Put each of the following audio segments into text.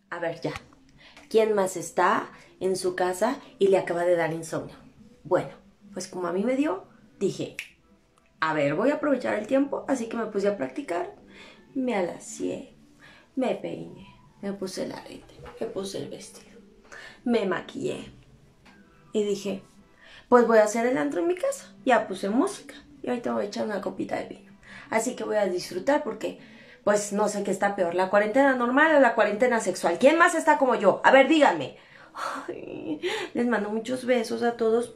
A ver, ya. ¿Quién más está en su casa y le acaba de dar insomnio? Bueno, pues como a mí me dio, dije, a ver, voy a aprovechar el tiempo, así que me puse a practicar. Me alacié, me peiné, me puse el arete, me puse el vestido, me maquillé y dije, pues voy a hacer el antro en mi casa. Ya puse música y ahorita voy a echar una copita de vino. Así que voy a disfrutar porque, pues no sé qué está peor, la cuarentena normal o la cuarentena sexual. ¿Quién más está como yo? A ver, díganme. Ay, les mando muchos besos a todos.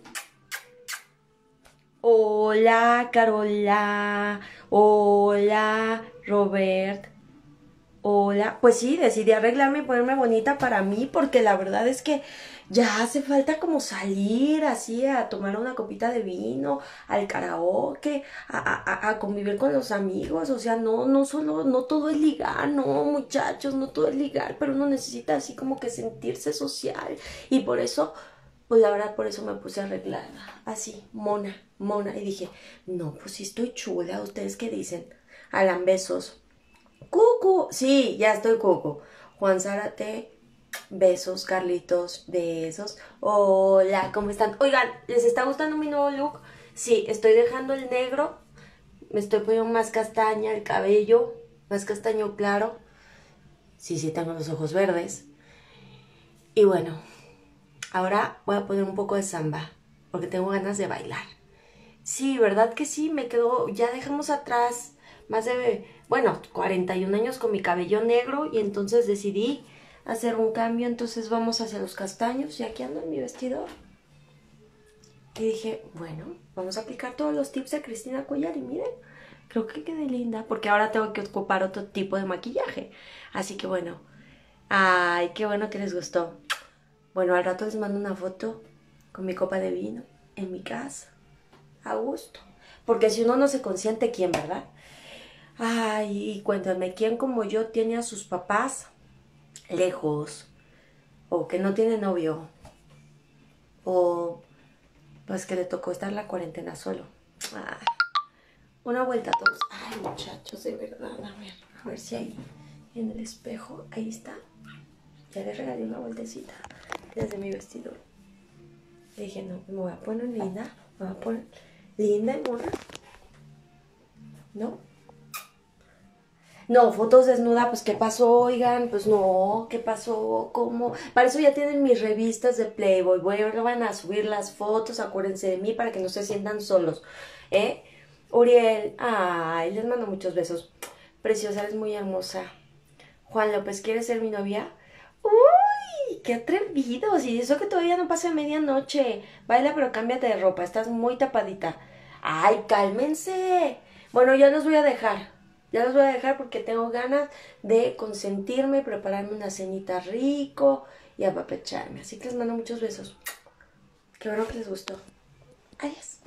Hola, Carola. Hola, Robert. Hola, pues sí, decidí arreglarme y ponerme bonita para mí porque la verdad es que ya hace falta como salir así a tomar una copita de vino, al karaoke, a convivir con los amigos, o sea, no solo, no todo es ligar, no muchachos, no todo es ligar, pero uno necesita así como que sentirse social y por eso, pues la verdad por eso me puse arreglada, así, mona, mona y dije, no, pues sí estoy chula, ¿ustedes qué dicen? Alan, besos. Cucu, sí, ya estoy Cucu. Juan Zárate, besos, Carlitos, besos. Hola, ¿cómo están? Oigan, ¿les está gustando mi nuevo look? Sí, estoy dejando el negro, me estoy poniendo más castaña el cabello, más castaño claro. Sí, sí, tengo los ojos verdes. Y bueno, ahora voy a poner un poco de samba, porque tengo ganas de bailar. Sí, ¿verdad que sí? Me quedó, ya dejamos atrás más de, bueno, 41 años con mi cabello negro y entonces decidí hacer un cambio, entonces vamos hacia los castaños y aquí ando en mi vestidor. Y dije, bueno, vamos a aplicar todos los tips de Cristina Cuellar y miren, creo que quedé linda porque ahora tengo que ocupar otro tipo de maquillaje. Así que bueno, ay, qué bueno que les gustó. Bueno, al rato les mando una foto con mi copa de vino en mi casa. A gusto. Porque si uno no se consiente, ¿quién, verdad? Ay, y cuéntame, ¿quién como yo tiene a sus papás lejos? O que no tiene novio. O pues que le tocó estar la cuarentena solo. Ay, una vuelta a todos. Ay, muchachos, de verdad. A ver si ahí en el espejo. Ahí está. Ya le regalé una vueltecita desde mi vestidor. Le dije, no, me voy a poner linda. Me voy a poner linda y mona. ¿No? No, fotos desnuda, pues ¿qué pasó? Oigan, pues no, ¿qué pasó? ¿Cómo? Para eso ya tienen mis revistas de Playboy. Van a subir las fotos, acuérdense de mí para que no se sientan solos. ¿Eh? Uriel, ay, les mando muchos besos. Preciosa, eres muy hermosa. Juan López, ¿quieres ser mi novia? ¡Uy! ¡Qué atrevidos! Y eso que todavía no pasa medianoche. Baila, pero cámbiate de ropa, estás muy tapadita. ¡Ay, cálmense! Bueno, ya los voy a dejar. Ya los voy a dejar porque tengo ganas de consentirme, prepararme una cenita rico y apapecharme. Así que les mando muchos besos. Qué bueno que les gustó. Adiós.